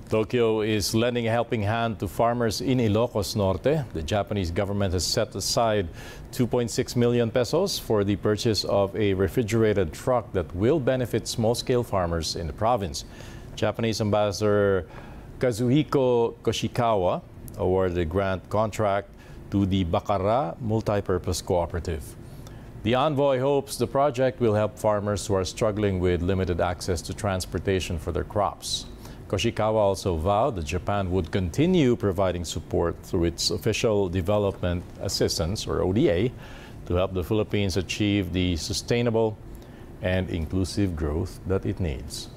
Tokyo is lending a helping hand to farmers in Ilocos Norte. The Japanese government has set aside 2.6 million pesos for the purchase of a refrigerated truck that will benefit small-scale farmers in the province. Japanese Ambassador Kazuhiko Koshikawa awarded a grant contract to the Bacara Multipurpose Cooperative. The envoy hopes the project will help farmers who are struggling with limited access to transportation for their crops. Koshikawa also vowed that Japan would continue providing support through its Official Development Assistance, or ODA, to help the Philippines achieve the sustainable and inclusive growth that it needs.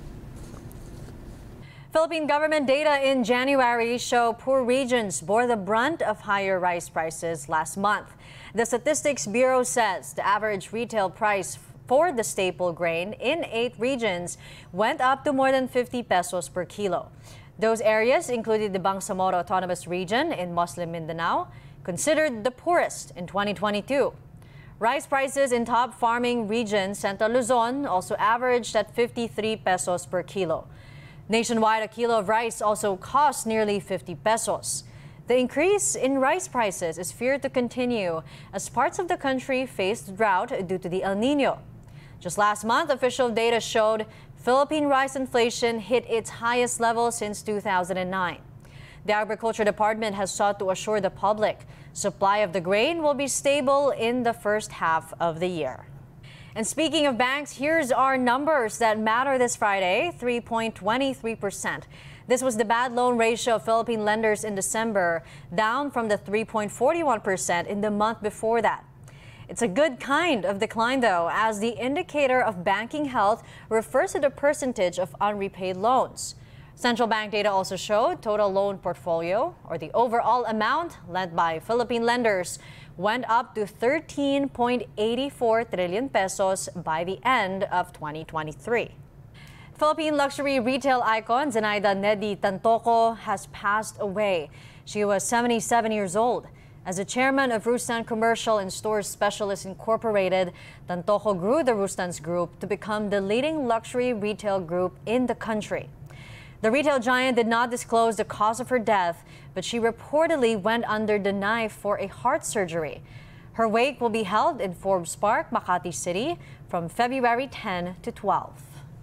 Philippine government data in January show poor regions bore the brunt of higher rice prices last month. The Statistics Bureau says the average retail price for the staple grain in 8 regions went up to more than 50 pesos per kilo. Those areas included the Bangsamoro Autonomous Region in Muslim Mindanao, considered the poorest in 2022. Rice prices in top farming region Central Luzon also averaged at 53 pesos per kilo. Nationwide, a kilo of rice also cost nearly 50 pesos. The increase in rice prices is feared to continue as parts of the country faced drought due to the El Nino. Just last month, official data showed Philippine rice inflation hit its highest level since 2009. The Agriculture Department has sought to assure the public supply of the grain will be stable in the first half of the year. And speaking of banks, here's our numbers that matter this Friday: 3.23%. This was the bad loan ratio of Philippine lenders in December, down from the 3.41% in the month before that. It's a good kind of decline, though, as the indicator of banking health refers to the percentage of unrepaid loans. Central bank data also showed total loan portfolio, or the overall amount lent by Philippine lenders, went up to 13.84 trillion pesos by the end of 2023. Philippine luxury retail icon Zenaida Nedi Tantoco has passed away. She was 77 years old. As the chairman of Rustan Commercial and Stores Specialists Incorporated, Tantoco grew the Rustans Group to become the leading luxury retail group in the country. The retail giant did not disclose the cause of her death, but she reportedly went under the knife for a heart surgery. Her wake will be held in Forbes Park, Makati City from February 10 to 12.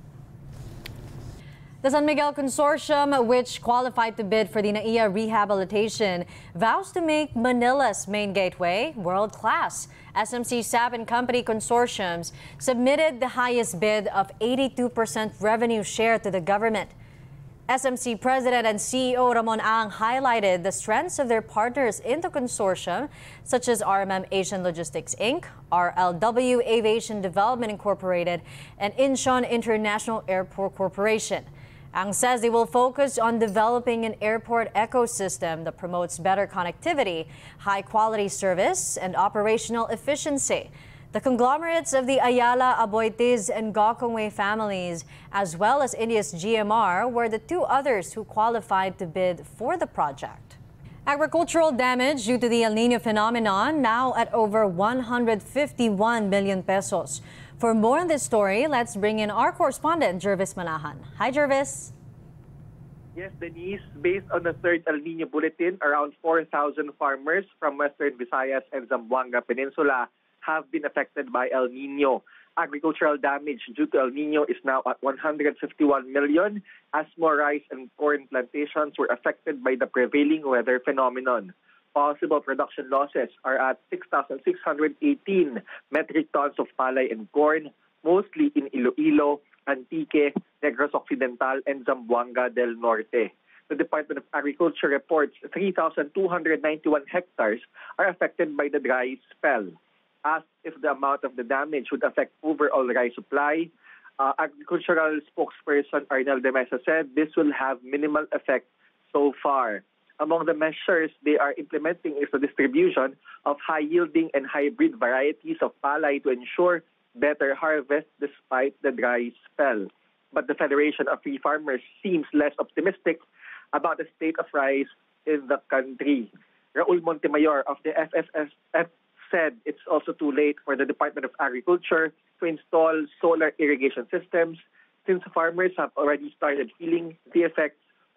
The San Miguel Consortium, which qualified to bid for the NAIA rehabilitation, vows to make Manila's main gateway world-class. SMC SAP and Company consortiums submitted the highest bid of 82% revenue share to the government. SMC President and CEO Ramon Ang highlighted the strengths of their partners in the consortium, such as RMM Asian Logistics Inc., RLW Aviation Development Incorporated, and Incheon International Airport Corporation. Ang says they will focus on developing an airport ecosystem that promotes better connectivity, high-quality service, and operational efficiency. The conglomerates of the Ayala, Aboitiz, and Gokongwei families, as well as India's GMR, were the 2 others who qualified to bid for the project. Agricultural damage due to the El Nino phenomenon now at over 151 million pesos. For more on this story, let's bring in our correspondent, Jervis Manahan. Hi, Jervis. Yes, Denise. Based on the 3rd El Nino Bulletin, around 4,000 farmers from Western Visayas and Zamboanga Peninsula have been affected by El Nino. Agricultural damage due to El Nino is now at 151 million, as more rice and corn plantations were affected by the prevailing weather phenomenon. Possible production losses are at 6,618 metric tons of palay and corn, mostly in Iloilo, Antique, Negros Occidental, and Zamboanga del Norte. The Department of Agriculture reports 3,291 hectares are affected by the dry spell. Asked if the amount of the damage would affect overall rice supply, agricultural spokesperson Arnel de Mesa said this will have minimal effect so far. Among the measures they are implementing is the distribution of high-yielding and hybrid varieties of palay to ensure better harvest despite the dry spell. But the Federation of Free Farmers seems less optimistic about the state of rice in the country. Raul Montemayor of the FFSF said it's also too late for the Department of Agriculture to install solar irrigation systems since farmers have already started feeling the effects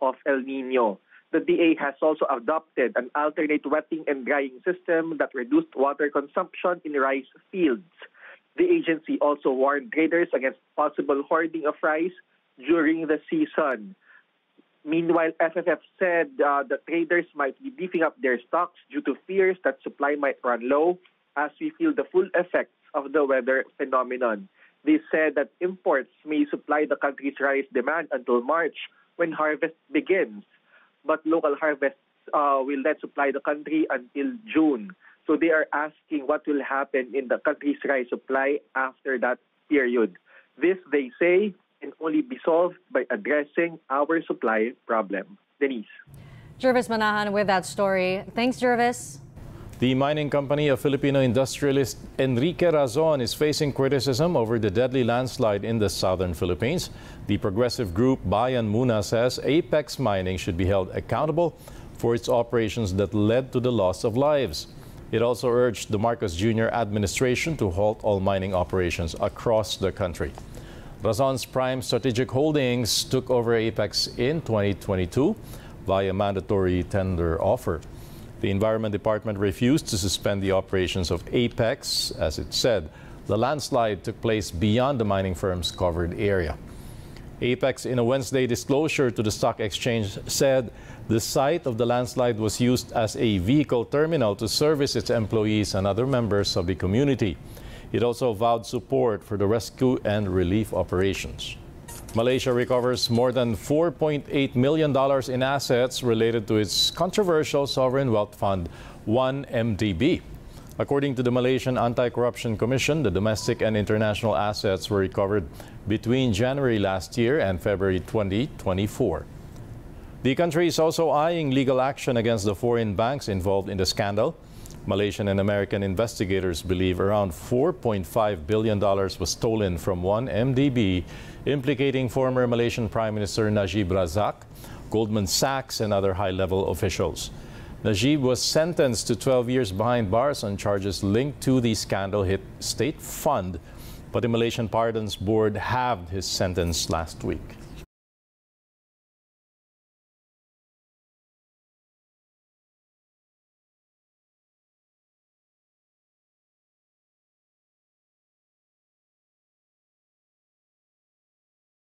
of El Nino. The DA has also adopted an alternate wetting and drying system that reduced water consumption in rice fields. The agency also warned traders against possible hoarding of rice during the season. Meanwhile, FFF said that traders might be beefing up their stocks due to fears that supply might run low as we feel the full effects of the weather phenomenon. They said that imports may supply the country's rice demand until March when harvest begins, but local harvests will then supply the country until June. So they are asking what will happen in the country's rice supply after that period. This, they say, can only be solved by addressing our supply problem. Denise. Jervis Manahan with that story. Thanks, Jervis. The mining company of Filipino industrialist Enrique Razon is facing criticism over the deadly landslide in the southern Philippines. The progressive group Bayan Muna says Apex Mining should be held accountable for its operations that led to the loss of lives. It also urged the Marcos Jr. administration to halt all mining operations across the country. Razon's Prime Strategic Holdings took over Apex in 2022 via mandatory tender offer. The Environment Department refused to suspend the operations of Apex. As it said, the landslide took place beyond the mining firm's covered area. Apex, in a Wednesday disclosure to the stock exchange, said the site of the landslide was used as a vehicle terminal to service its employees and other members of the community. It also vowed support for the rescue and relief operations. Malaysia recovers more than $4.8 million in assets related to its controversial sovereign wealth fund, 1MDB. According to the Malaysian Anti-Corruption Commission, the domestic and international assets were recovered between January last year and February 2024. The country is also eyeing legal action against the foreign banks involved in the scandal. Malaysian and American investigators believe around $4.5 billion was stolen from 1MDB, implicating former Malaysian Prime Minister Najib Razak, Goldman Sachs, and other high-level officials. Najib was sentenced to 12 years behind bars on charges linked to the scandal-hit state fund, but the Malaysian Pardons Board halved his sentence last week.